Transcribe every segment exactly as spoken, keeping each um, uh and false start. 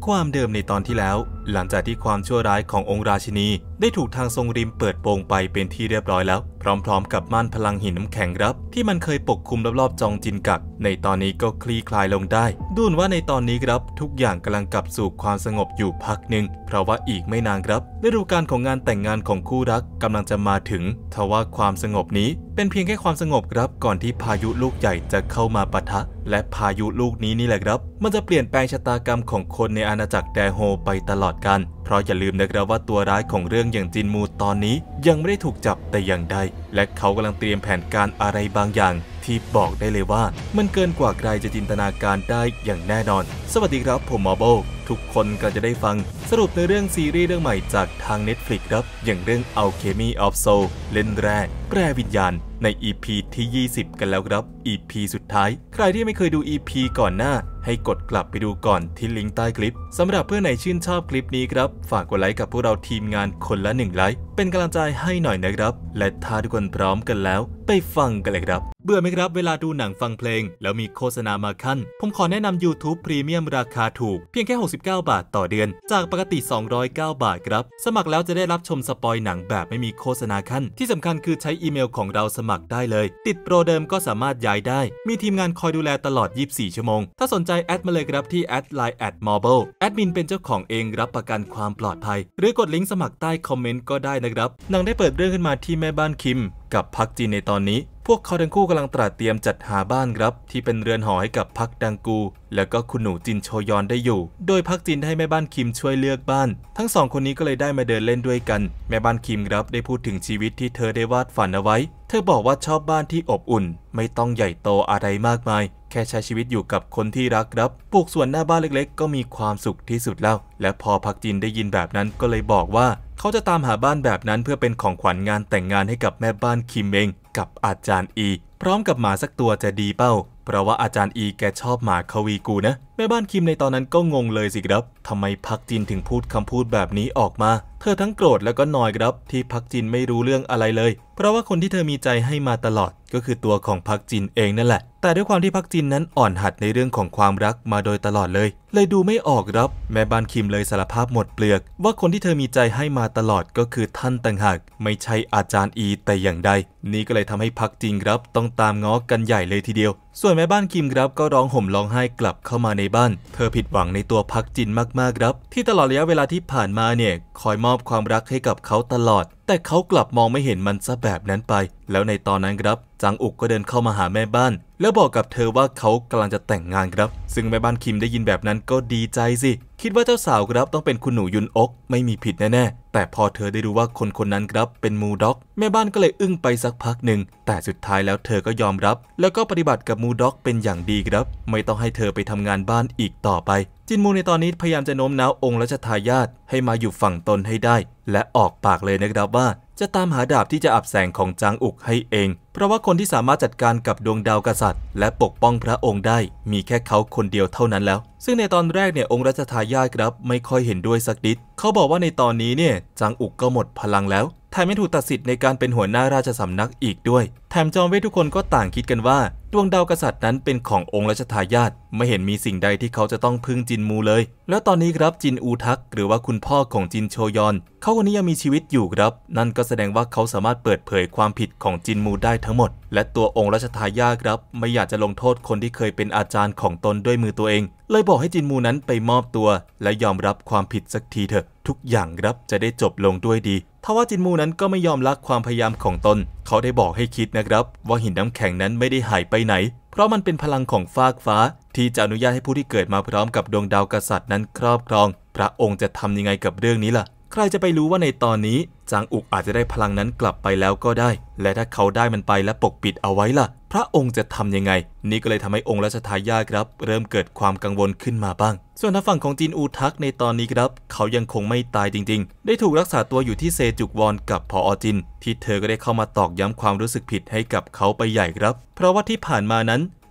ความเดิมในตอนที่แล้วหลังจากที่ความชั่วร้ายขององค์ราชินีได้ถูกทางทรงริมเปิดโปงไปเป็นที่เรียบร้อยแล้วพร้อมๆกับม่านพลังหินน้ำแข็งครับที่มันเคยปกคลุมรอบๆจองจินกักในตอนนี้ก็คลี่คลายลงได้ดูเหมือนว่าในตอนนี้ครับทุกอย่างกำลังกลับสู่ความสงบอยู่พักหนึ่งเพราะว่าอีกไม่นานครับฤดูกาลของงานแต่งงานของคู่รักกำลังจะมาถึงทว่าความสงบนี้เป็นเพียงแค่ความสงบครับก่อนที่พายุลูกใหญ่จะเข้ามาปะทะและพายุลูกนี้นี่แหละครับมันจะเปลี่ยนแปลงชะตากรรมของคนในอาณาจักรแดโฮไปตลอดกาลเพราะอย่าลืมนะครับว่าตัวร้ายของเรื่องอย่างจินมูตอนนี้ยังไม่ได้ถูกจับแต่อย่างใดและเขากำลังเตรียมแผนการอะไรบางอย่างที่บอกได้เลยว่ามันเกินกว่าใครจะจินตนาการได้อย่างแน่นอนสวัสดีครับผมมอโบทุกคนก็จะได้ฟังสรุปในเรื่องซีรีส์เรื่องใหม่จากทาง Netflix ครับอย่างเรื่อง Alchemy of Soul เล่นแร่แปรวิญญาณใน อี พี ที่ยี่สิบกันแล้วครับ อี พี สุดท้ายใครที่ไม่เคยดู อี พี ก่อนหน้าให้กดกลับไปดูก่อนที่ลิงก์ใต้คลิปสำหรับเพื่อนไหนชื่นชอบคลิปนี้ครับฝากกดไลค์กับพวกเราทีมงานคนละหนึ่งไลค์เป็นกำลังใจให้หน่อยนะครับและถ้าทุกคนพร้อมกันแล้วไปฟังกันเลยครับเบื่อไหมครับเวลาดูหนังฟังเพลงแล้วมีโฆษณามาขั้นผมขอแนะนำ YouTube Premium ราคาถูกเพียงแค่หกสิบเก้าบาทต่อเดือนจากปกติสองร้อยเก้าบาทครับสมัครแล้วจะได้รับชมสปอยหนังแบบไม่มีโฆษณาขั้นที่สำคัญคือใช้อีเมลของเราสมัครได้เลยติดโปรเดิมก็สามารถย้ายได้มีทีมงานคอยดูแลตลอดยี่สิบสี่ชั่วโมงถ้าสนใจแอดมาเลยครับที่แอดไลน์แอดมอร์เบิลแอดมินเป็นเจ้าของเองรับประกันความปลอดภัยหรือกดลิงก์สมัครใต้คอมเมนต์ก็ได้นะครับหนังได้เปิดเรื่องขึ้นมาที่แม่บ้านคิมกับพักจินในตอนนี้พวกเขาทั้งคู่กำลังตระเตรียมจัดหาบ้านครับที่เป็นเรือนหอให้กับพักดังกูแล้วก็คุณหนูจินโชยอนได้อยู่โดยพักจินให้แม่บ้านคิมช่วยเลือกบ้านทั้งสองคนนี้ก็เลยได้มาเดินเล่นด้วยกันแม่บ้านคิมครับได้พูดถึงชีวิตที่เธอได้วาดฝันเอาไว้เธอบอกว่าชอบบ้านที่อบอุ่นไม่ต้องใหญ่โตอะไรมากมายแค่ใช้ชีวิตอยู่กับคนที่รักครับปลูกสวนหน้าบ้านเล็กๆก็มีความสุขที่สุดแล้วและพอพักจินได้ยินแบบนั้นก็เลยบอกว่าเขาจะตามหาบ้านแบบนั้นเพื่อเป็นของขวัญงานแต่งงานให้กับแม่บ้านคิมเองกับอาจารย์อีพร้อมกับหมาสักตัวจะดีเป้าเพราะว่าอาจารย์อีแกชอบหมาคาวีกูนะแม่บ้านคิมในตอนนั้นก็งงเลยสิครับทำไมพักจินถึงพูดคำพูดแบบนี้ออกมาเธอทั้งโกรธแล้วก็นอยครับที่พักจินไม่รู้เรื่องอะไรเลยเพราะว่าคนที่เธอมีใจให้มาตลอดก็คือตัวของพักจินเองนั่นแหละแต่ด้วยความที่พักจินนั้นอ่อนหัดในเรื่องของความรักมาโดยตลอดเลยเลยดูไม่ออกครับแม่บ้านคิมเลยสารภาพหมดเปลือกว่าคนที่เธอมีใจให้มาตลอดก็คือท่านต่างหากไม่ใช่อาจารย์อีแต่อย่างใดนี่ก็เลยทำให้พักจินครับต้องตามง้อกันใหญ่เลยทีเดียวส่วนแม่บ้านคิมครับก็ร้องห่มร้องไห้กลับเข้ามาในบ้านเธอผิดหวังในตัวพักจินมากๆครับที่ตลอดระยะเวลาที่ผ่านมาเนี่ยคอยมอบความรักให้กับเขาตลอดแต่เขากลับมองไม่เห็นมันซะแบบนั้นไปแล้วในตอนนั้นครับจางอุกก็เดินเข้ามาหาแม่บ้านแล้วบอกกับเธอว่าเขากำลังจะแต่งงานครับซึ่งแม่บ้านคิมได้ยินแบบนั้นก็ดีใจสิคิดว่าเจ้าสาวครับต้องเป็นคุณหนูยุนอกไม่มีผิดแน่ๆแต่พอเธอได้รู้ว่าคนคนนั้นครับเป็นมูด็อกแม่บ้านก็เลยอึ้งไปสักพักหนึ่งแต่สุดท้ายแล้วเธอก็ยอมรับแล้วก็ปฏิบัติกับมูด็อกเป็นอย่างดีครับไม่ต้องให้เธอไปทำงานบ้านอีกต่อไปจินมูในตอนนี้พยายามจะโน้มน้าวองค์รัชทายาทให้มาอยู่ฝั่งตนให้ได้และออกปากเลยนะครับว่าจะตามหาดาบที่จะอับแสงของจางอุกให้เองเพราะว่าคนที่สามารถจัดการกับดวงดาวกษัตริย์และปกป้องพระองค์ได้มีแค่เขาคนเดียวเท่านั้นแล้วซึ่งในตอนแรกเนี่ยองค์รัชทายาทครับไม่ค่อยเห็นด้วยสักนิดเขาบอกว่าในตอนนี้เนี่ยจางอุกก็หมดพลังแล้วแถมไม่ถูกตัดสิทธิ์ในการเป็นหัวหน้าราชสำนักอีกด้วยแถมจอมเวททุกคนก็ต่างคิดกันว่าดวงดาวกษัตริย์นั้นเป็นขององค์รัชทายาทไม่เห็นมีสิ่งใดที่เขาจะต้องพึ่งจินมูเลยแล้วตอนนี้ครับจินอูทักหรือว่าคุณพ่อของจินโชยอนเขาคนนี้ยังมีชีวิตอยู่ครับนั่นก็แสดงว่าเขาสามารถเปิดเผยความผิดของจินมูได้ทั้งหมดและตัวองค์รัชทายาทครับไม่อยากจะลงโทษคนที่เคยเป็นอาจารย์ของตนด้วยมือตัวเองเลยบอกให้จินมูนั้นไปมอบตัวและยอมรับความผิดสักทีเถอะทุกอย่างครับจะได้จบลงด้วยดีทว่าจินมูนั้นก็ไม่ยอมละความพยายามของตนเขาได้บอกให้คิดนะครับว่าหินน้ำแข็งนั้นไม่ได้หายไปไหนเพราะมันเป็นพลังของฟากฟ้าที่จะอนุญาตให้ผู้ที่เกิดมาพร้อมกับดวงดาวกษัตริย์นั้นครอบครองพระองค์จะทำยังไงกับเรื่องนี้ล่ะใครจะไปรู้ว่าในตอนนี้จางอุกอาจจะได้พลังนั้นกลับไปแล้วก็ได้และถ้าเขาได้มันไปและปกปิดเอาไว้ล่ะพระองค์จะทำยังไงนี่ก็เลยทำให้องค์รัชทายาทครับเริ่มเกิดความกังวลขึ้นมาบ้างส่วนทางฝั่งของจินอูทักในตอนนี้ครับเขายังคงไม่ตายจริงๆได้ถูกรักษาตัวอยู่ที่เซจุกวอนกับพออจินที่เธอก็ได้เข้ามาตอกย้ำความรู้สึกผิดให้กับเขาไปใหญ่ครับเพราะว่าที่ผ่านมานั้นพ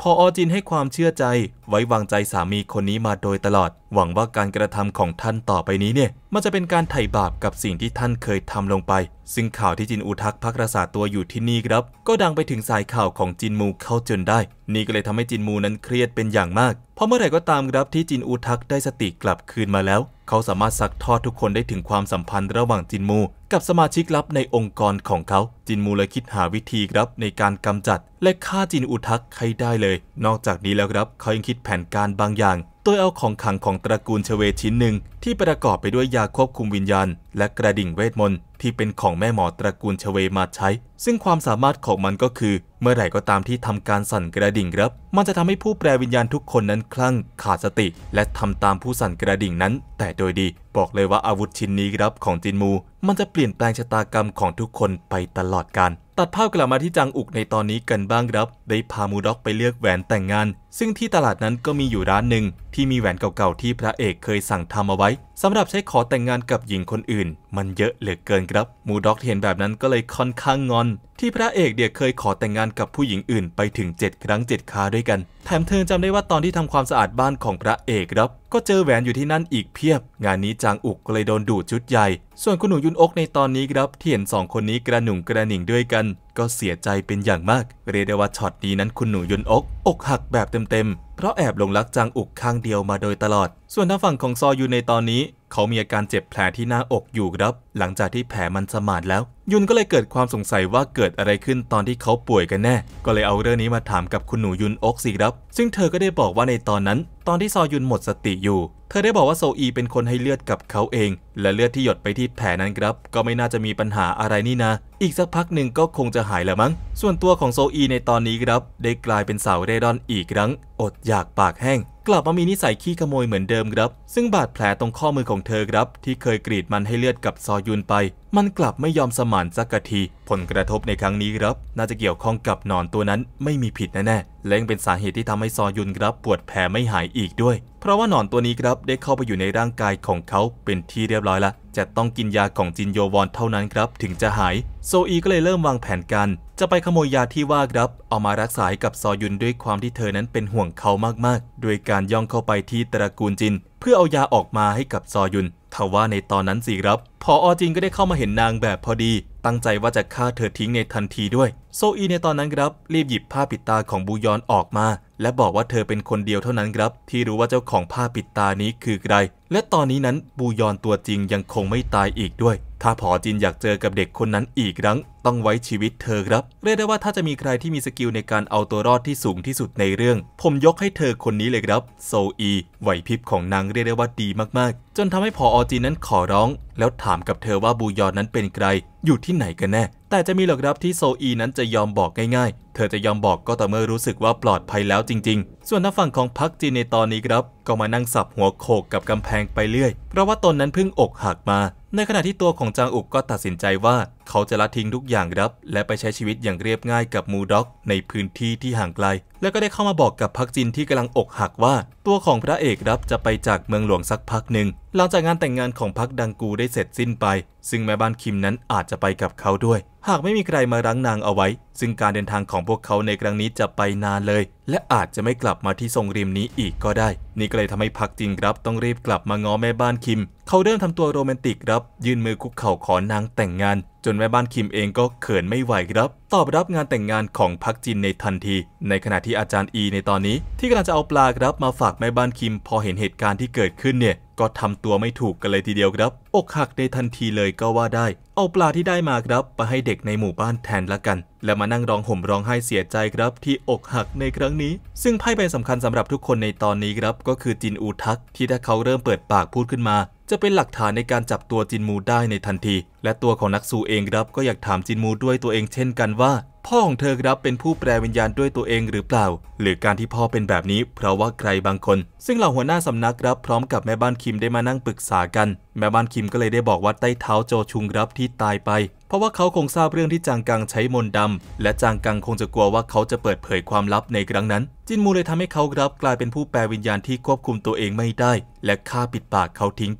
พออจินให้ความเชื่อใจไว้วางใจสามีคนนี้มาโดยตลอดหวังว่าการกระทำของท่านต่อไปนี้เนี่ยมันจะเป็นการไถ่บาปกับสิ่งที่ท่านเคยทำลงไปซึ่งข่าวที่จินอูทักพักรักษาตัวอยู่ที่นี่ครับก็ดังไปถึงสายข่าวของจินมูเข้าจนได้นี่ก็เลยทำให้จินมูนั้นเครียดเป็นอย่างมากเพราะเมื่อไหร่ก็ตามครับที่จินอูทักได้สติกลับคืนมาแล้วเขาสามารถซักทอดทุกคนได้ถึงความสัมพันธ์ระหว่างจินมูกับสมาชิกลับในองค์กรของเขาจินมูเลยคิดหาวิธีครับในการกำจัดและฆ่าจินอูทักให้ได้เลยนอกจากนี้แล้วครับเขายังคิดแผนการบางอย่างโดยเอาของขลังของตระกูลชเวชิ้นหนึ่งที่ประกอบไปด้วยยาควบคุมวิญญาณและกระดิ่งเวทมนต์ที่เป็นของแม่หมอตระกูลชเวมาใช้ซึ่งความสามารถของมันก็คือเมื่อไหร่ก็ตามที่ทำการสั่นกระดิ่งครับมันจะทำให้ผู้แปลวิญญาณทุกคนนั้นคลั่งขาดสติและทำตามผู้สั่นกระดิ่งนั้นแต่โดยดีบอกเลยว่าอาวุธชิ้นนี้ครับของจินมูมันจะเปลี่ยนแปลงชะตากรรมของทุกคนไปตลอดกาลตัดภาพกลับมาที่จางอุกในตอนนี้กันบ้างครับได้พามูด็อกไปเลือกแหวนแต่งงานซึ่งที่ตลาดนั้นก็มีอยู่ร้านหนึ่งที่มีแหวนเก่าๆที่พระเอกเคยสั่งทำเอาไว้สำหรับใช้ขอแต่งงานกับหญิงคนอื่นมันเยอะเหลือเกินครับมูด็อกเห็นแบบนั้นก็เลยค่อนข้างงอนที่พระเอกเดียเคยขอแต่งงานกับผู้หญิงอื่นไปถึงเจ็ดครั้งเจ็ดคราด้วยกันแถมเธอจำได้ว่าตอนที่ทำความสะอาดบ้านของพระเอกครับก็เจอแหวนอยู่ที่นั่นอีกเพียบงานนี้จางอุกก็เลยโดนดูดชุดใหญ่ส่วนคุณหนูยุนอกในตอนนี้ครับที่เห็นสองคนนี้กระหนุ่งกระหนิ่งด้วยกันก็เสียใจเป็นอย่างมากเรียกได้ว่าช็อตนี้นั้นคุณหนูยุนอกอกหักแบบเต็มๆเพราะแอบหลงรักจางอุกข้างเดียวมาโดยตลอดส่วนทางฝั่งของซอยุนในตอนนี้เขามีอาการเจ็บแผลที่หน้าอกอยู่ครับหลังจากที่แผลมันสมานแล้วยุนก็เลยเกิดความสงสัยว่าเกิดอะไรขึ้นตอนที่เขาป่วยกันแน่ก็เลยเอาเรื่องนี้มาถามกับคุณหนูยุนอกสิครับซึ่งเธอก็ได้บอกว่าในตอนนั้นตอนที่ซอยุนหมดสติอยู่เธอได้บอกว่าโซอีเป็นคนให้เลือดกับเขาเองและเลือดที่หยดไปที่แผลนั้นครับก็ไม่น่าจะมีปัญหาอะไรนี่นะอีกสักพักหนึ่งก็คงจะหายแล้วมั้งส่วนตัวของโซอีในตอนนี้ครับได้กลายเป็นสาวเร่ร่อนอีกครั้งอดอยากปากแห้งกลับมามีนิสัยขี้ขโมยเหมือนเดิมครับซึ่งบาดแผลตรงข้อมือของเธอครับที่เคยกรีดมันให้เลือดกับซอยุนไปมันกลับไม่ยอมสมานสักทีผลกระทบในครั้งนี้ครับน่าจะเกี่ยวข้องกับหนอนตัวนั้นไม่มีผิดแน่ๆและยังเป็นสาเหตุที่ทำให้ซอยุนครับปวดแผลไม่หายอีกด้วยเพราะว่าหนอนตัวนี้ครับได้เข้าไปอยู่ในร่างกายของเขาเป็นที่เรียบร้อยละจะต้องกินยาของจินโยวอนเท่านั้นครับถึงจะหายโซอีก็เลยเริ่มวางแผนการจะไปขโมยยาที่ว่าครับเอามารักษาให้กับซอยุนด้วยความที่เธอนั้นเป็นห่วงเขามากๆโดยการย่องเข้าไปที่ตระกูลจินเพื่อเอายาออกมาให้กับซอยุนทว่าในตอนนั้นสิครับพออจินก็ได้เข้ามาเห็นนางแบบพอดีตั้งใจว่าจะฆ่าเธอทิ้งในทันทีด้วยโซอีในตอนนั้นครับรีบหยิบผ้าปิดตาของบูยอนออกมาและบอกว่าเธอเป็นคนเดียวเท่านั้นครับที่รู้ว่าเจ้าของผ้าปิดตานี้คือใครและตอนนี้นั้นบูยอนตัวจริงยังคงไม่ตายอีกด้วยถ้าพอจินอยากเจอกับเด็กคนนั้นอีกครั้งต้องไว้ชีวิตเธอครับเรียกได้ว่าถ้าจะมีใครที่มีสกิลในการเอาตัวรอดที่สูงที่สุดในเรื่องผมยกให้เธอคนนี้เลยครับโซอีไหวพริบของนางเรียกได้ว่าดีมากๆจนทำให้พอจินนั้นขอร้องแล้วถามกับเธอว่าบูยอนนั้นเป็นใครอยู่ที่ไหนกันแน่แต่จะมีหรอครับที่โซอีนั้นจะยอมบอกง่ายๆเธอจะยอมบอกก็ต่อเมื่อรู้สึกว่าปลอดภัยแล้วจริงๆส่วนทางฝั่งของพักจินในตอนนี้ครับก็มานั่งสับหัวโขกกับกำแพงไปเรื่อยเพราะว่าตนนั้นเพิ่งอกหักมาในขณะที่ตัวของจางอุกก็ตัดสินใจว่าเขาจะละทิ้งทุกอย่างครับและไปใช้ชีวิตอย่างเรียบง่ายกับมูด็อกในพื้นที่ที่ห่างไกลแล้วก็ได้เข้ามาบอกกับพักจินที่กำลังอกหักว่าตัวของพระเอกครับจะไปจากเมืองหลวงสักพักหนึ่งหลังจากงานแต่งงานของพักดังกูได้เสร็จสิ้นไปซึ่งแม่บ้านคิมนั้นอาจจะไปกับเขาด้วยหากไม่มีใครมารั้งนางเอาไว้ซึ่งการเดินทางของพวกเขาในครั้งนี้จะไปนานเลยและอาจจะไม่กลับมาที่ทรงริมนี้อีกก็ได้นี่ก็เลยทำให้พักจินครับต้องรีบกลับมาง้อแม่บ้านคิมเขาเริ่มทำตัวโรแมนติกครับยื่นมือคุกเข่าขอนางแต่งงานจนแม่บ้านคิมเองก็เขินไม่ไหวครับตอบรับงานแต่งงานของพักจินในทันทีในขณะที่อาจารย์อีในตอนนี้ที่กำลังจะเอาปลาครับมาฝากแม่บ้านคิมพอเห็นเหตุการณ์ที่เกิดขึ้นเนี่ยก็ทำตัวไม่ถูกกันเลยทีเดียวครับอกหักในทันทีเลยก็ว่าได้เอาปลาที่ได้มาครับไปให้เด็กในหมู่บ้านแทนละกันและมานั่งร้องห่มร้องไห้เสียใจครับที่อกหักในครั้งนี้ซึ่งไพ่ใบสำคัญสำหรับทุกคนในตอนนี้ครับก็คือจินอูทักที่ถ้าเขาเริ่มเปิดปากพูดขึ้นมาจะเป็นหลักฐานในการจับตัวจินมูได้ในทันทีและตัวของนักสู้เองครับก็อยากถามจินมูด้วยตัวเองเช่นกันว่าพ่อของเธอครับเป็นผู้แปลวิญญาณด้วยตัวเองหรือเปล่าหรือการที่พ่อเป็นแบบนี้เพราะว่าใครบางคนซึ่งเหล่าหัวหน้าสำนักครับพร้อมกับแม่บ้านคิมได้มานั่งปรึกษากันแม่บ้านคิมก็เลยได้บอกว่าใต้เท้าโจชุงครับที่ตายไปเพราะว่าเขาคงทราบเรื่องที่จางกังใช้มนต์ดำและจางกังคงจะกลัวว่าเขาจะเปิดเผยความลับในครั้งนั้นจินมูเลยทำให้เขาครับกลายเป็นผู้แปลวิญญาณที่ควบคุมตัวเองไม่ได้และฆ่าปิดปากเขาทิ้งไป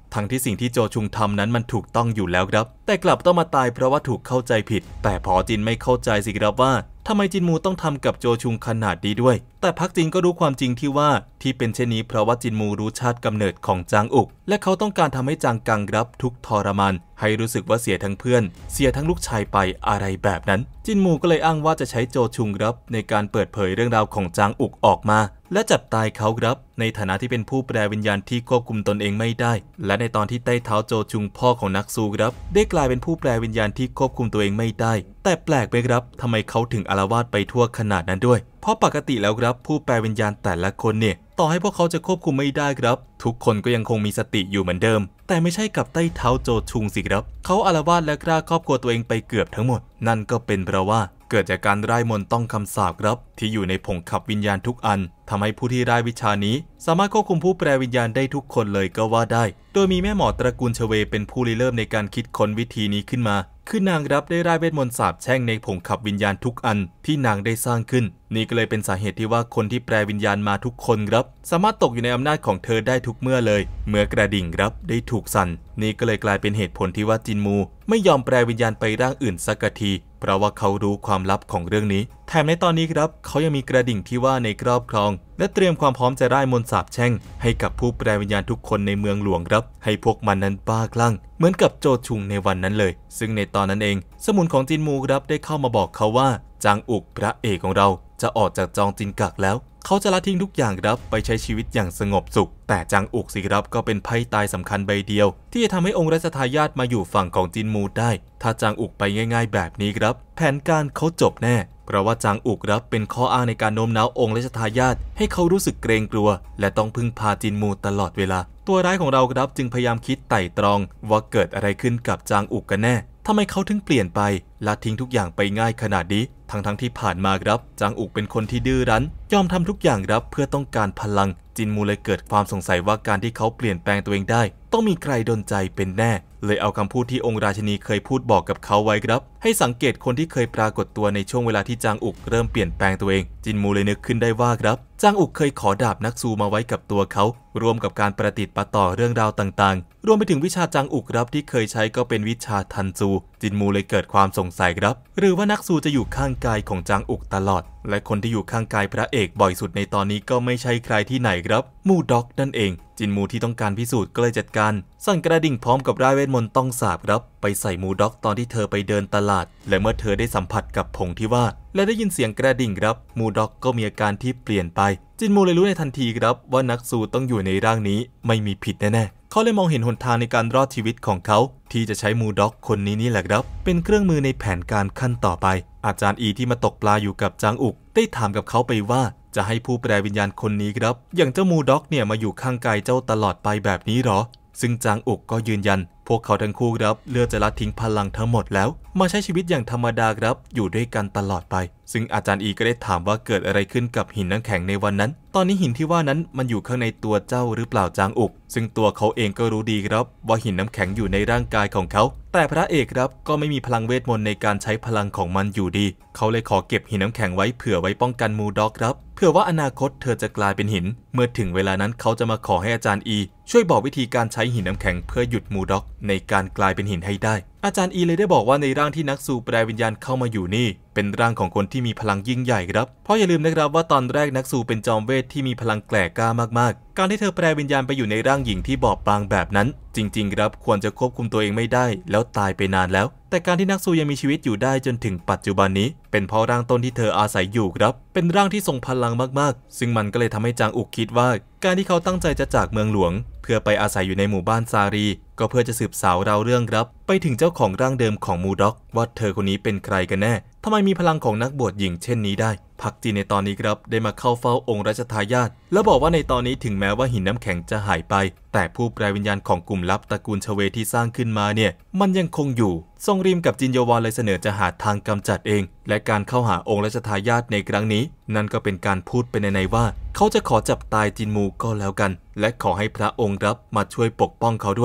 ทั้งที่สิ่งที่โจชุงทำนั้นมันถูกต้องอยู่แล้วครับแต่กลับต้องมาตายเพราะว่าถูกเข้าใจผิดแต่พอจินไม่เข้าใจสิครับว่าทำไมจินมูต้องทำกับโจชุงขนาดนี้ด้วยแต่พักจินก็รู้ความจริงที่ว่าที่เป็นเช่นนี้เพราะว่าจินมูรู้ชาติกำเนิดของจางอุกและเขาต้องการทำให้จางกังรับทุกทรมานให้รู้สึกว่าเสียทั้งเพื่อนเสียทั้งลูกชายไปอะไรแบบนั้นจินมูก็เลยอ้างว่าจะใช้โจชุงรับในการเปิดเผยเรื่องราวของจางอุกออกมาและจับตายเขาครับในฐานะที่เป็นผู้แปลวิญญาณที่ควบคุมตนเองไม่ได้และในตอนที่ใต้เท้าโจชุงพ่อของนักสู้ครับได้กลายเป็นผู้แปลวิญญาณที่ควบคุมตัวเองไม่ได้แต่แปลกไหมครับทำไมเขาถึงอาละวาดไปทั่วขนาดนั้นด้วยเพราะปกติแล้วครับผู้แปลวิญญาณแต่ละคนเนี่ยต่อให้พวกเขาจะควบคุมไม่ได้ครับทุกคนก็ยังคงมีสติอยู่เหมือนเดิมแต่ไม่ใช่กับใต้เท้าโจชุงสิครับเขาอาละวาดและฆ่าครอบครัวตัวเองไปเกือบทั้งหมดนั่นก็เป็นเพราะว่าเกิดจากการร่ายมนต์ต้องคำสาปครับที่อยู่ในผงขับวิญญาณทุกอันทำให้ผู้ที่ร่ายวิชานี้สามารถควบคุมผู้แปลวิญญาณได้ทุกคนเลยก็ว่าได้โดยมีแม่หมอตระกูลชเวเป็นผู้ริเริ่มในการคิดค้นวิธีนี้ขึ้นมาคือนางรับได้ร่ายเวทมนต์สาปแช่งในผงขับวิญญาณทุกอันที่นางได้สร้างขึ้นนี่ก็เลยเป็นสาเหตุที่ว่าคนที่แปลวิญญาณมาทุกคนครับสามารถตกอยู่ในอำนาจของเธอได้ทุกเมื่อเลยเมื่อกระดิ่งครับได้ถูกสั่นนี่ก็เลยกลายเป็นเหตุผลที่ว่าจินมูไม่ยอมแปลวิญญาณไปร่างอื่นสักทีเพราะว่าเขารู้ความลับของเรื่องนี้แถมในตอนนี้ครับเขายังมีกระดิ่งที่ว่าในครอบครองและเตรียมความพร้อมจะร่ายมนต์สาปแช่งให้กับผู้แปลวิญญาณทุกคนในเมืองหลวงครับให้พวกมันนั้นบ้าคลั่งเหมือนกับโจชุงในวันนั้นเลยซึ่งในตอนนั้นเองสมุนของจินมูครับได้เข้ามาบอกเขาว่าจางอุกพระเอกของเราจะออกจากจองจินกักแล้วเขาจะละทิ้งทุกอย่างครับไปใช้ชีวิตอย่างสงบสุขแต่จางอุกสิครับก็เป็นไพ่ตายสำคัญใบเดียวที่จะทำให้องค์รัชทายาทมาอยู่ฝั่งของจินมูได้ถ้าจางอุกไปง่ายๆแบบนี้ครับแผนการเขาจบแน่เพราะว่าจางอุกครับเป็นข้ออ้างในการโน้มน้าวองค์รัชทายาทให้เขารู้สึกเกรงกลัวและต้องพึ่งพาจินมูตลอดเวลาตัวร้ายของเราครับจึงพยายามคิดไต่ตรองว่าเกิดอะไรขึ้นกับจางอุกกันแน่ทำไมเขาถึงเปลี่ยนไปละทิ้งทุกอย่างไปง่ายขนาดนี้ทั้งทั้งที่ผ่านมาครับจางอุกเป็นคนที่ดื้อรั้นยอมทำทุกอย่างครับเพื่อต้องการพลังจินมูเลยเกิดความสงสัยว่าการที่เขาเปลี่ยนแปลงตัวเองได้ต้องมีใครดลใจเป็นแน่เลยเอาคำพูดที่องค์ราชินีเคยพูดบอกกับเขาไว้ครับให้สังเกตคนที่เคยปรากฏตัวในช่วงเวลาที่จางอุกเริ่มเปลี่ยนแปลงตัวเองจินมูเลยนึกขึ้นได้ว่าครับจางอุกเคยขอดาบนักสู้มาไว้กับตัวเขารวมกับการประติดประต่อเรื่องราวต่างๆรวมไปถึงวิชาจางอุกครับที่เคยใช้ก็เป็นวิชาทันซูจินมูเลยเกิดความสงสัยครับหรือว่านักสู้จะอยู่ข้างกายของจางอุกตลอดและคนที่อยู่ข้างกายพระเอกบ่อยสุดในตอนนี้ก็ไม่ใช่ใครที่ไหนครับมูด็อกนั่นเองจินมูที่ต้องการพิสูจน์ก็เลยจัดการสั่นกระดิ่งพร้อมกับร่ายเวทมนต์ต้องสาบครับไปใส่มูด็อกตอนที่เธอไปเดินตลาดและเมื่อเธอได้สัมผัสกับผงที่ว่าและได้ยินเสียงกระดิ่งครับมูด็อกก็มีอาการที่เปลี่ยนไปจินมูเลยรู้ในทันทีครับว่านักสู้ต้องอยู่ในร่างนี้ไม่มีผิดแน่ๆเขาเลยมองเห็นหนทางในการรอดชีวิตของเขาที่จะใช้มูด็อกคนนี้นี่แหละครับเป็นเครื่องมือในแผนการขั้นต่อไปอาจารย์อีที่มาตกปลาอยู่กับจางอุกได้ถามกับเขาไปว่าจะให้ผู้แปลวิญญาณคนนี้ครับอย่างเจ้ามูด็อกเนี่ยมาอยู่ข้างกายเจ้าตลอดไปแบบนี้หรอซึ่งจางอุกก็ยืนยันพวกเขาทั้งคู่ครับเลือกจะละทิ้งพลังทั้งหมดแล้วมาใช้ชีวิตอย่างธรรมดาครับอยู่ด้วยกันตลอดไปซึ่งอาจารย์อีก็ได้ถามว่าเกิดอะไรขึ้นกับหินน้ำแข็งในวันนั้นตอนนี้หินที่ว่านั้นมันอยู่ข้างในตัวเจ้าหรือเปล่าจางอุกซึ่งตัวเขาเองก็รู้ดีครับว่าหินน้ำแข็งอยู่ในร่างกายของเขาแต่พระเอกครับก็ไม่มีพลังเวทมนต์ในการใช้พลังของมันอยู่ดีเขาเลยขอเก็บหินน้ำแข็งไว้เผื่อไว้ป้องกันมูด็อกครับเผื่อว่าอนาคตเธอจะกลายเป็นหินเมื่อถึงเวลานั้นเขาจะมาขอให้อาจารย์อีช่วยบอกวิธีการใช้หินน้ำแข็งเพื่อหยุดมูด็อกในการกลายเป็นหินให้ได้อาจารย์อีเลยได้บอกว่าในร่างที่นักสู้แปลวิญญาณเข้ามาอยู่นี่เป็นร่างของคนที่มีพลังยิ่งใหญ่ครับเพราะอย่าลืมนะครับว่าตอนแรกนักสู้เป็นจอมเวทที่มีพลังแกร่กล้ามากๆการที่เธอแปลวิญญาณไปอยู่ในร่างหญิงที่บอบบางแบบนั้นจริงๆครับควรจะควบคุมตัวเองไม่ได้แล้วตายไปนานแล้วแต่การที่นักสู้ยังมีชีวิตอยู่ได้จนถึงปัจจุบันนี้เป็นเพราะร่างต้นที่เธออาศัยอยู่ครับเป็นร่างที่ทรงพลังมากๆซึ่งมันก็เลยทำให้จางอุกคิดว่าการที่เขาตั้งใจจะจากเมืองหลวงเพื่อไปอาศัยอยู่ในหมู่บ้านซารีก็เพื่อจะสืบสาวราวเรื่องครับไปถึงเจ้าของร่างเดิมของมูด็อกว่าเธอคนนี้เป็นใครกันแน่ทำไมมีพลังของนักบวชหญิงเช่นนี้ได้พักจีนในตอนนี้ครับได้มาเข้าเฝ้าองค์รัชทายาทแล้วบอกว่าในตอนนี้ถึงแม้ว่าหินน้ำแข็งจะหายไปแต่ผู้แปลวิญญาณของกลุ่มลับตระกูลชเวที่สร้างขึ้นมาเนี่ยมันยังคงอยู่ทรงริมกับจินโยวอนเลยเสนอจะหาทางกำจัดเองและการเข้าหาองค์รัชทายาทในครั้งนี้นั่นก็เป็นการพูดไปในๆว่าเขาจะขอจับตายจินมูก็แล้วกันและขอให้พระองค์รับมาช่วยปกป้องเขาด้วยที่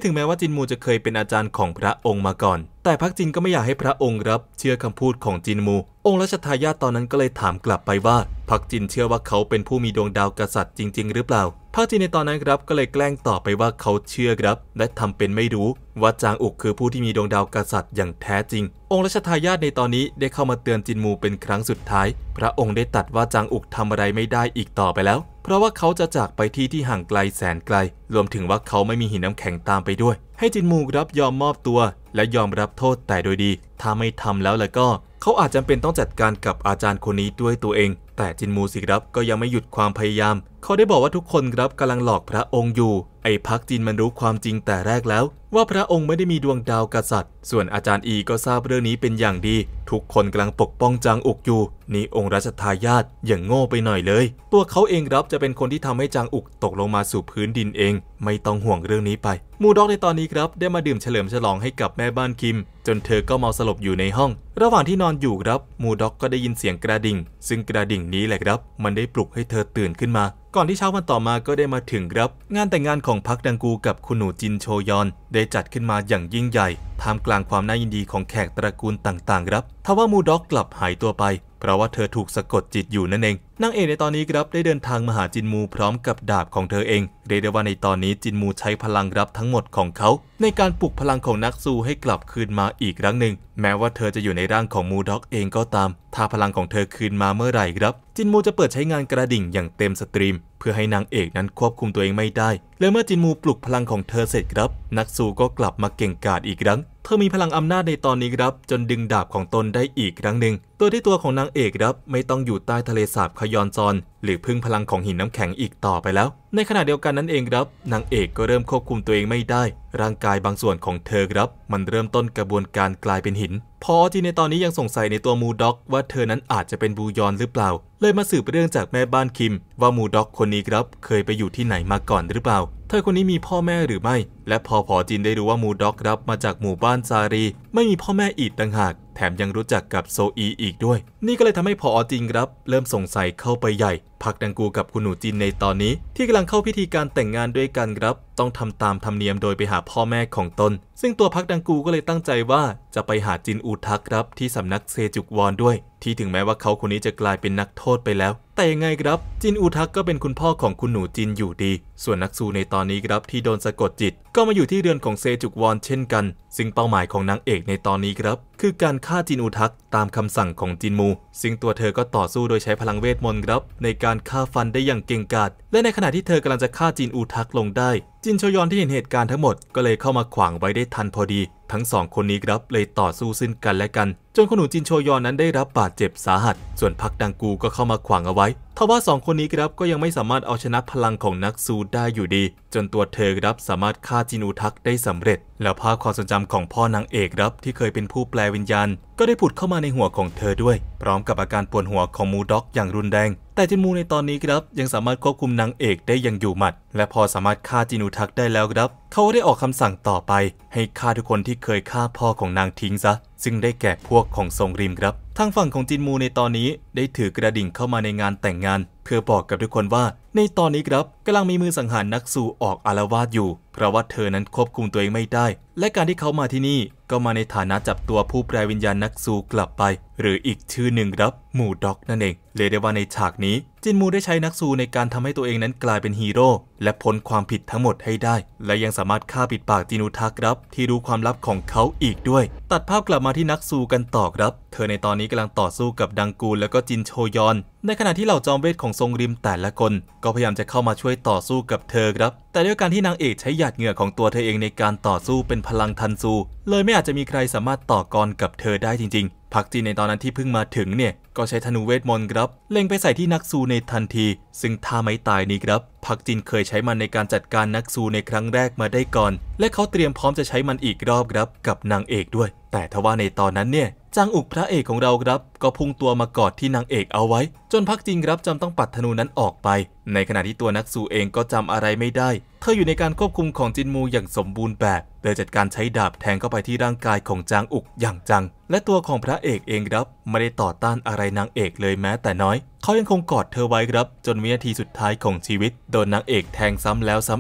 ถึงแม้ว่าจินมูจะเคยเป็นอาจารย์ของพระองค์มาก่อนแต่พักจินก็ไม่อยากให้พระองค์รับเชื่อคำพูดของจินมูองค์รัชทายาทตอนนั้นก็เลยถามกลับไปว่าพักจินเชื่อว่าเขาเป็นผู้มีดวงดาวกษัตริย์จริงๆหรือเปล่าพักจินในตอนนั้นครับก็เลยแกล้งตอบไปว่าเขาเชื่อครับและทำเป็นไม่รู้ว่าจางอุกคือผู้ที่มีดวงดาวกษัตริย์อย่างแท้จริงองค์รัชทายาทในตอนนี้ได้เข้ามาเตือนจินมูเป็นครั้งสุดท้ายพระองค์ได้ตรัสว่าจางอุกทำอะไรไม่ได้อีกต่อไปแล้วเพราะว่าเขาจะจากไปที่ที่ห่างไกลแสนไกลรวมถึงว่าเขาไม่มีหินน้ำแข็งตามไปด้วยให้จินมูรับยอมมอบตัวและยอมรับโทษแต่โดยดีถ้าไม่ทำแล้วแล้วก็เขาอาจจำเป็นต้องจัดการกับอาจารย์คนนี้ด้วยตัวเองแต่จินมูสิครับก็ยังไม่หยุดความพยายามเขาได้บอกว่าทุกคนครับกำลังหลอกพระองค์อยู่ไอ้พักจินมันรู้ความจริงแต่แรกแล้วว่าพระองค์ไม่ได้มีดวงดาวกษัตริย์ส่วนอาจารย์อีก็ทราบเรื่องนี้เป็นอย่างดีทุกคนกำลังปกป้องจางอุกอยู่นี่องค์รัชทายาทอย่างโง่ไปหน่อยเลยตัวเขาเองครับจะเป็นคนที่ทำให้จางอุกตกลงมาสู่พื้นดินเองไม่ต้องห่วงเรื่องนี้ไปมูด็อกในตอนนี้ครับได้มาดื่มเฉลิมฉลองให้กับแม่บ้านคิมจนเธอก็เมาสลบอยู่ในห้องระหว่างที่นอนอยู่ครับมูด็อกก็ได้ยินเสียงกระดิ่งซึ่งกระดิ่งนี้แหละครับมันได้ปลุกให้เธอตื่นขึ้นมาก่อนที่เช้าวันต่อมาก็ได้มาถึงครับงานแต่งงานของพักดังกูกับคุณหนูจินโชยอนได้จัดขึ้นมาอย่างยิ่งใหญ่ท่ามกลางความน่ายินดีของแขกตระกูลต่างๆครับทว่ามูด็อกกลับหายตัวไปเพราะว่าเธอถูกสะกดจิตอยู่นั่นเองนางเอกในตอนนี้ครับได้เดินทางมาหาจินมูพร้อมกับดาบของเธอเองเรียกได้ว่าในตอนนี้จินมูใช้พลังรับทั้งหมดของเขาในการปลุกพลังของนักสู้ให้กลับคืนมาอีกครั้งหนึ่งแม้ว่าเธอจะอยู่ในร่างของมูด็อกเองก็ตามถ้าพลังของเธอคืนมาเมื่อไหร่ครับจินมูจะเปิดใช้งานกระดิ่งอย่างเต็มสตรีมเพื่อให้นางเอกนั้นควบคุมตัวเองไม่ได้และเมื่อจินมูปลุกพลังของเธอเสร็จครับนักสู้ก็กลับมาเก่งกาจอีกครั้งเธอมีพลังอำนาจในตอนนี้ครับจนดึงดาบของตนได้อีกครั้งหนึ่งตัวที่ตัวของนางเอกครับไม่ต้องอยู่ใต้ทะเลสาบขยอนซอนหรือพึ่งพลังของหินน้ำแข็งอีกต่อไปแล้วในขณะเดียวกันนั้นเองครับนางเอกก็เริ่มควบคุมตัวเองไม่ได้ร่างกายบางส่วนของเธอครับมันเริ่มต้นกระบวนการกลายเป็นหินพอที่ในตอนนี้ยังสงสัยในตัวมูด็อกว่าเธอนั้นอาจจะเป็นบูยอนหรือเปล่าเลยมาสืบเรื่องจากแม่บ้านคิมว่ามูด็อกคนนี้ครับเคยไปอยู่ที่ไหนมาก่อนหรือเปล่าเธอคนนี้มีพ่อแม่หรือไม่และพอพอจินได้รู้ว่ามูด็อกรับมาจากหมู่บ้านซารีไม่มีพ่อแม่อีกต่างหากแถมยังรู้จักกับโซอีอีกด้วยนี่ก็เลยทำให้พอจินครับเริ่มสงสัยเข้าไปใหญ่พักดังกูกับคุณหนูจินในตอนนี้ที่กำลังเข้าพิธีการแต่งงานด้วยกันครับต้องทำตามธรรมเนียมโดยไปหาพ่อแม่ของตนซึ่งตัวพักดังกูก็เลยตั้งใจว่าจะไปหาจินอูทักครับที่สำนักเซจุกวอนด้วยที่ถึงแม้ว่าเขาคนนี้จะกลายเป็นนักโทษไปแล้วแต่ยังไงครับจินอูทักก็เป็นคุณพ่อของคุณหนูจินอยู่ดีส่วนนักสู้ในตอนนี้ครับที่โดนสะกดจิตก็มาอยู่ที่เรือนของเซจุกวอนเช่นกันซึ่งเป้าหมายของนางเอกในตอนนี้ครับคือการฆ่าจินอูทักตามคำสั่งของจินมูซึ่งตัวเธอก็ต่อสู้โดยใช้พลังเวทมนต์ครับในการฆ่าฟันได้อย่างเก่งกาจและในขณะที่เธอกำลังจะฆ่าจินอูทักลงได้จินโชยอนที่เห็นเหตุการณ์ทั้งหมดก็เลยเข้ามาขวางไว้ได้ทันพอดีทั้งสองคนนี้ครับเลยต่อสู้ซึ่งกันและกันจนคุณหนูจินโชยอนนั้นได้รับบาดเจ็บสาหัสส่วนพักดังกูก็เข้ามาขวางเอาไว้ทว่าสองคนนี้ครับก็ยังไม่สามารถเอาชนะพลังของนักสู้ได้อยู่ดีจนตัวเธอครับสามารถฆ่าจินอูทักได้สำเร็จแล้วภาพความทรงจำของพ่อนางเอกครับที่เคยเป็นผู้แปลวิญญาณก็ได้ผุดเข้ามาในหัวของเธอด้วยพร้อมกับอาการปวดหัวของมูด็อกอย่างรุนแรงแต่จินมูในตอนนี้ครับยังสามารถควบคุมนางเอกได้อย่างอยู่หมัดและพอสามารถฆ่าจินอูทักได้แล้วครับเขาได้ออกคำสั่งต่อไปให้ฆ่าทุกคนที่เคยฆ่าพ่อของนางทิ้งซะซึ่งได้แก่พวกของทรงริมครับทางฝั่งของจินมูในตอนนี้ได้ถือกระดิ่งเข้ามาในงานแต่งงานเพื่อบอกกับทุกคนว่าในตอนนี้ครับกำลังมีมือสังหารนักสู้ออกอาละวาดอยู่เพราะว่าเธอนั้นควบคุมตัวเองไม่ได้และการที่เขามาที่นี่ก็มาในฐานะจับตัวผู้แปลวิญญาณนักสู้กลับไปหรืออีกชื่อหนึ่งครับหมู่ด็อกนั่นเองเรียกได้ว่าในฉากนี้จินมูได้ใช้นักสู้ในการทำให้ตัวเองนั้นกลายเป็นฮีโร่และพ้นความผิดทั้งหมดให้ได้และยังสามารถฆ่าปิดปากจินอูทักครับที่รู้ความลับของเขาอีกด้วยตัดภาพกลับมาที่นักสู้กันต่อครับเธอในตอนนี้กำลังต่อสู้กับดังกูแล้วก็จินโชยอนในขณะที่เหล่าจอมเวทของทรงริมแต่ละคนก็พยายามจะเข้ามาช่วยต่อสู้กับเธอครับแต่ด้วยการที่นางเอกใช้หยาดเหงื่อของตัวเธอเองในการต่อสู้เป็นพลังทันซูเลยไม่อาจจะมีใครสามารถต่อกรกับเธอได้จริงๆพักจีนในตอนนั้นที่เพิ่งมาถึงเนี่ยก็ใช้ธนูเวทมนต์ครับเล็งไปใส่ที่นักสู้ในทันทีซึ่งท่าไม้ตายนี้ครับพักจินเคยใช้มันในการจัดการนักสู้ในครั้งแรกมาได้ก่อนและเขาเตรียมพร้อมจะใช้มันอีกรอบครับกับนางเอกด้วยแต่ทว่าในตอนนั้นเนี่ยจางอุกพระเอกของเราครับก็พุ่งตัวมากอดที่นางเอกเอาไว้จนพักจินครับจำต้องปัดธนูนั้นออกไปในขณะที่ตัวนักสู้เองก็จำอะไรไม่ได้เธออยู่ในการควบคุมของจินมูอย่างสมบูรณ์แบบโดยจัดการใช้ดาบแทงเข้าไปที่ร่างกายของจางอุกอย่างจังและตัวของพระเอกเองครับไม่ได้ต่อต้านอะไรนางเอกเลยแม้แต่น้อยเขายังคงกอดเธอไว้ครับจนวินาทีสุดท้ายของชีวิตโดนนางเอกแทงซ้ำแล้วซ้ำอีก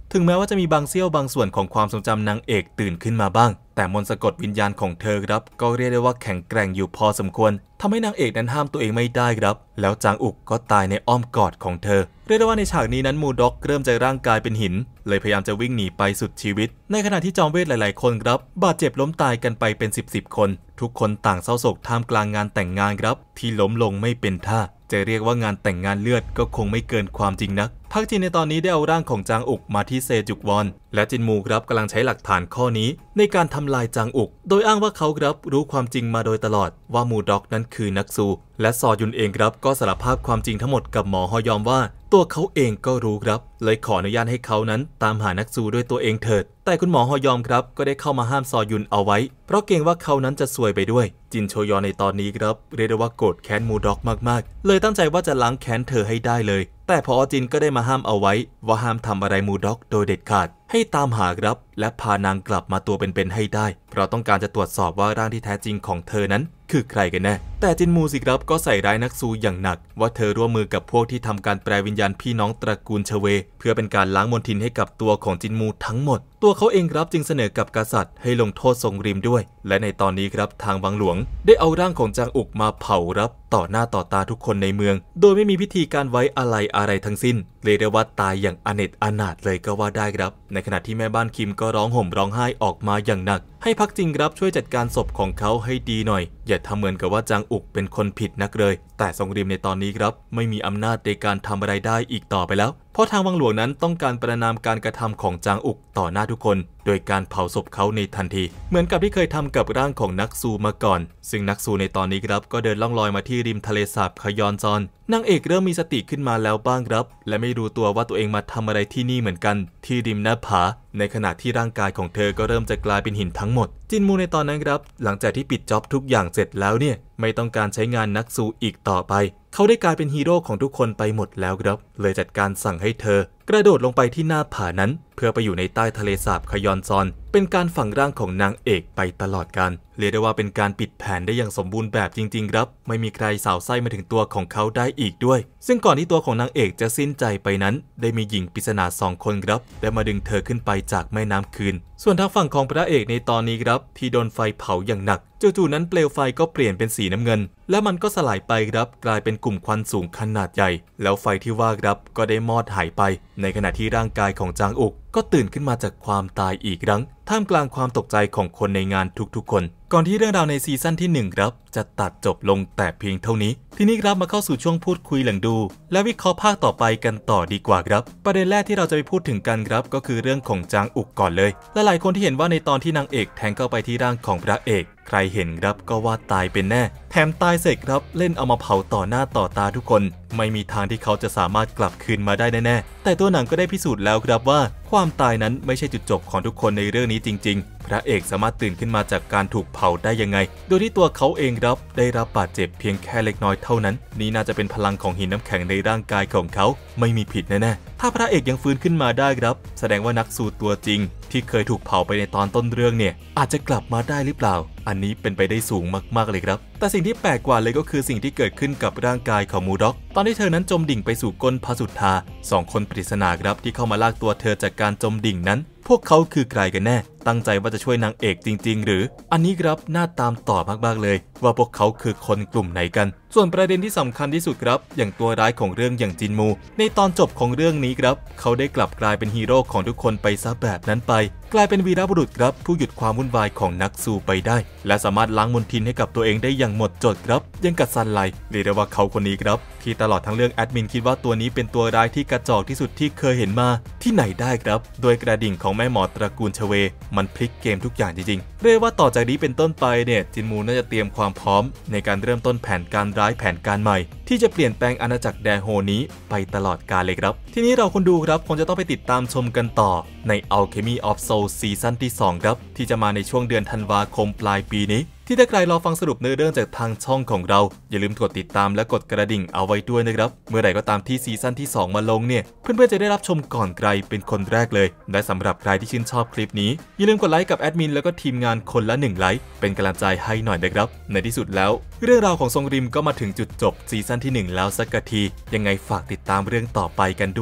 ถึงแม้ว่าจะมีบางเสี้ยวบางส่วนของความทรงจำนางเอกตื่นขึ้นมาบ้างแต่มนต์สะกดวิญญาณของเธอครับก็เรียกได้ว่าแข็งแกร่งอยู่พอสมควรทำให้นางเอกนั้นห้ามตัวเองไม่ได้ครับแล้วจางอุกก็ตายในอ้อมกอดของเธอเรียกได้ว่าในฉากนี้นั้นมูด็อกเริ่มจะร่างกายเป็นหินเลยพยายามจะวิ่งหนีไปสุดชีวิตในขณะที่จอมเวทหลายๆคนครับบาดเจ็บล้มตายกันไปเป็นสิบสิบคนทุกคนต่างเศร้าโศกท่ามกลางงานแต่งงานครับที่ล้มลงไม่เป็นท่าจะเรียกว่างานแต่งงานเลือดก็คงไม่เกินความจริงนักพักจีนในตอนนี้ได้เอาร่างของจางอุกมาที่เซจุกวอนและจินมูครับกำลังใช้หลักฐานข้อนี้ในการทำลายจางอุกโดยอ้างว่าเขาครับรู้ความจริงมาโดยตลอดว่ามูด็อกนั้นคือนักสู้และซอยุนเองครับก็สารภาพความจริงทั้งหมดกับหมอฮอยอมว่าตัวเขาเองก็รู้ครับเลยขออนุญาตให้เขานั้นตามหานักสู้ด้วยตัวเองเถิดแต่คุณหมอฮอยอมครับก็ได้เข้ามาห้ามซอยุนเอาไว้เพราะเกรงว่าเขานั้นจะซวยไปด้วยจินโชยอนในตอนนี้ครับเรียกได้ว่าโกรธแค้นมูด็อกมากๆเลยตั้งใจว่าจะล้างแค้นเธอให้ได้เลยแต่พอจินก็ได้มาห้ามเอาไว้ว่าห้ามทำอะไรมูด็อกโดยเด็ดขาดให้ตามหาครับและพานางกลับมาตัวเป็นๆให้ได้เพราะต้องการจะตรวจสอบว่าร่างที่แท้จริงของเธอนั้นคือใครกันแน่แต่จินมูสิครับก็ใส่ร้ายนักสู้อย่างหนักว่าเธอร่วมมือกับพวกที่ทำการแปลวิญญาณพี่น้องตระกูลเชเวเพื่อเป็นการล้างมลทินให้กับตัวของจินมูทั้งหมดตัวเขาเองครับจึงเสนอกับกษัตริย์ให้ลงโทษทรงริมด้วยและในตอนนี้ครับทางวังหลวงได้เอาร่างของจางอุกมาเผารับต่อหน้าต่อตาทุกคนในเมืองโดยไม่มีพิธีการไว้อะไรอะไรทั้งสิ้นเรียกได้ว่าตายอย่างอเนจอนาถเลยก็ว่าได้ครับในขณะที่แม่บ้านคิมก็ร้องห่มร้องไห้ออกมาอย่างหนักให้พักจริงครับช่วยจัดการศพของเขาให้ดีหน่อยอย่าทำเหมือนกับว่าจางอุกเป็นคนผิดนักเลยแต่ทรงริมในตอนนี้ครับไม่มีอำนาจในการทำอะไรได้อีกต่อไปแล้วเพราะทางวังหลวงนั้นต้องการประณามการกระทำของจางอุกต่อหน้าทุกคนโดยการเผาศพเขาในทันทีเหมือนกับที่เคยทำกับร่างของนักซูมาก่อนซึ่งนักซูในตอนนี้ครับก็เดินล่องลอยมาที่ริมทะเลสาบขยอนจอนนางเอกเริ่มมีสติขึ้นมาแล้วบ้างครับและไม่รู้ตัวว่าตัวเองมาทำอะไรที่นี่เหมือนกันที่ริมหน้าผาในขณะที่ร่างกายของเธอก็เริ่มจะกลายเป็นหินทั้งหมดจินมูในตอนนั้นครับหลังจากที่ปิดจ็อบทุกอย่างเสร็จแล้วเนี่ยไม่ต้องการใช้งานนักซูอีกต่อไปเขาได้กลายเป็นฮีโร่ของทุกคนไปหมดแล้วครับเลยจัดการสั่งให้เธอกระโดดลงไปที่หน้าผานั้นเพื่อไปอยู่ในใต้ทะเลสาบขยอนซอนเป็นการฝังร่างของนางเอกไปตลอดกาลเรียกได้ว่าเป็นการปิดแผนได้อย่างสมบูรณ์แบบจริงๆครับไม่มีใครสาวไส้มาถึงตัวของเขาได้อีกด้วยซึ่งก่อนที่ตัวของนางเอกจะสิ้นใจไปนั้นได้มีหญิงปริศนาสองคนครับได้มาดึงเธอขึ้นไปจากแม่น้ำคืนส่วนทางฝั่งของพระเอกในตอนนี้ครับที่โดนไฟเผาอย่างหนักจู่ๆนั้นเปลวไฟก็เปลี่ยนเป็นสีน้ำเงินและมันก็สลายไปครับกลายเป็นกลุ่มควันสูงขนาดใหญ่แล้วไฟที่ว่าครับก็ได้มอดหายไปในขณะที่ร่างกายของจางอุกก็ตื่นขึ้นมาจากความตายอีกครั้งท่ามกลางความตกใจของคนในงานทุกๆคนก่อนที่เรื่องราวในซีซั่นที่หนึ่งครับจะตัดจบลงแต่เพียงเท่านี้ทีนี้ครับมาเข้าสู่ช่วงพูดคุยหลังดูและวิเคราะห์ภาคต่อไปกันต่อดีกว่าครับประเด็นแรกที่เราจะไปพูดถึงกันครับก็คือเรื่องของจางอุกก่อนเลยและหลายคนที่เห็นว่าในตอนที่นางเอกแทงเข้าไปที่ร่างของพระเอกใครเห็นครับก็ว่าตายเป็นแน่แถมตายเสร็จครับเล่นเอามาเผาต่อหน้าต่อตาทุกคนไม่มีทางที่เขาจะสามารถกลับคืนมาได้แน่ๆแต่ตัวหนังก็ได้พิสูจน์แล้วครับว่าความตายนั้นไม่ใช่จุดจบของทุกคนในเรื่องนี้จริงๆพระเอกสามารถตื่นขึ้นมาจากการถูกเผาได้ยังไงโดยที่ตัวเขาเองครับได้รับบาดเจ็บเพียงแค่เล็กน้อยเท่านั้นนี่น่าจะเป็นพลังของหินน้ำแข็งในร่างกายของเขาไม่มีผิดแน่ๆถ้าพระเอกยังฟื้นขึ้นมาได้ครับแสดงว่านักสู้ตัวจริงที่เคยถูกเผาไปในตอนต้นเรื่องเนี่ยอาจจะกลับมาได้หรือเปล่าอันนี้เป็นไปได้สูงมากๆเลยครับแต่สิ่งที่แปลกกว่าเลยก็คือสิ่งที่เกิดขึ้นกับร่างกายของมูด็อกตอนที่เธอนั้นจมดิ่งไปสู่ก้นพระสุธาสองคนปริศนาครับที่เข้ามาลากตัวเธอจากการจมดิ่งนั้นพวกเขาคือใครกันแน่ตั้งใจว่าจะช่วยนางเอกจริงๆหรืออันนี้ครับน่าตามต่อมากๆเลยว่าพวกเขาคือคนกลุ่มไหนกันส่วนประเด็นที่สำคัญที่สุดครับอย่างตัวร้ายของเรื่องอย่างจินมูในตอนจบของเรื่องนี้ครับเขาได้กลับกลายเป็นฮีโร่ของทุกคนไปซะแบบนั้นไปกลายเป็นวีรบุรุษครับผู้หยุดความวุ่นวายของนักสู้ไปได้และสามารถล้างมลทินให้กับตัวเองได้อย่างหมดจดครับยังกับซันไลเรียกได้ว่าเขาคนนี้ครับที่ตลอดทั้งเรื่องแอดมินคิดว่าตัวนี้เป็นตัวร้ายที่กระจอกที่สุดที่เคยเห็นมาที่ไหนได้ครับโดยกระดิ่งของแม่หมอตระกูลเชเวมันพลิกเกมทุกอย่างจริงๆเรียกว่าต่อจากนี้เป็นต้นไปเนี่ยจินมูน่าจะเตรียมความพร้อมในการเริ่มต้นแผนการร้ายแผนการใหม่ที่จะเปลี่ยนแปลงอาณาจักรแดโฮนี้ไปตลอดกาลเลยครับทีนี้เราคนดูครับคงจะต้องไปติดตามชมกันต่อใน Alchemy of Soul ซีซั่นที่สองครับที่จะมาในช่วงเดือนธันวาคมปลายปีนี้ที่ถ้าใครรอฟังสรุปเนื้อเรื่องจากทางช่องของเราอย่าลืมกดติดตามและกดกระดิ่งเอาไว้ด้วยนะครับเมื่อไหร่ก็ตามที่ซีซั่นที่สองมาลงเนี่ยเพื่อนๆจะได้รับชมก่อนใครเป็นคนแรกเลยและสำหรับใครที่ชื่นชอบคลิปนี้อย่าลืมกดไลค์กับแอดมินแล้วก็ทีมงานคนละหนึ่งไลค์เป็นกำลังใจให้หน่อยนะครับในที่สุดแล้วเรื่องราวของทรงริมก็มาถึงจุดจบซีซั่นที่หนึ่งแล้วสักทียังไงฝากติดตามเรื่องต่อไปกันด้วยล่ะ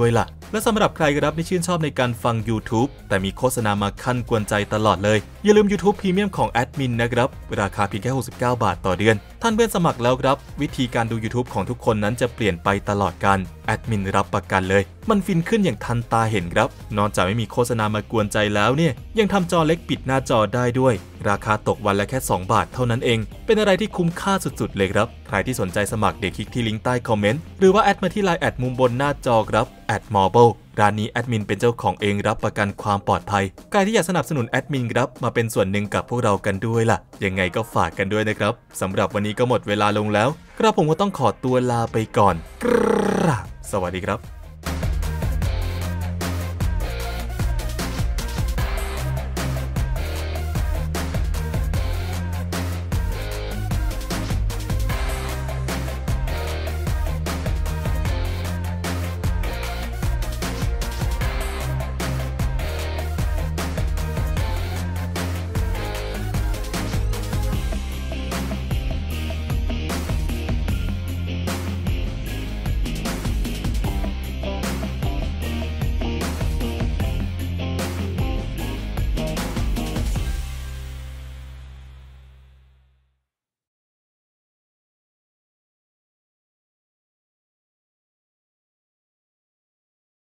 และสำหรับใครครับที่ชื่นชอบในการฟัง YouTube แต่มีโฆษณามาขั้นกวนใจตลอดเลยอย่าลืม YouTube Premium ของแอดมินนะครับราคาเพียงแค่หกสิบเก้าบาทต่อเดือนท่านเพื่อนสมัครแล้วครับวิธีการดู YouTube ของทุกคนนั้นจะเปลี่ยนไปตลอดกาลแอดมินรับประกันเลยมันฟินขึ้นอย่างทันตาเห็นครับนอกจากไม่มีโฆษณามากวนใจแล้วเนี่ยยังทำจอเล็กปิดหน้าจอได้ด้วยราคาตกวันละแค่สองบาทเท่านั้นเองเป็นอะไรที่คุ้มค่าสุดๆเลยครับใครที่สนใจสมัครเด็กคลิกที่ลิงก์ใต้คอมเมนต์หรือว่าแอดมาที่ไลน์แอดมุมบนหน้าจอครับแอดมอร์เบิลร้านนี้แอดมินเป็นเจ้าของเองรับประกันความปลอดภัยใครที่อยากสนับสนุนแอดมินครับมาเป็นส่วนหนึ่งกับพวกเรากันด้วยล่ะยังไงก็ฝากกันด้วยนะครับสำหรับวันนี้ก็หมดเวลาลงแล้วครับผมก็ต้องขอตัวลาไปก่อนครับสวัสดีครับ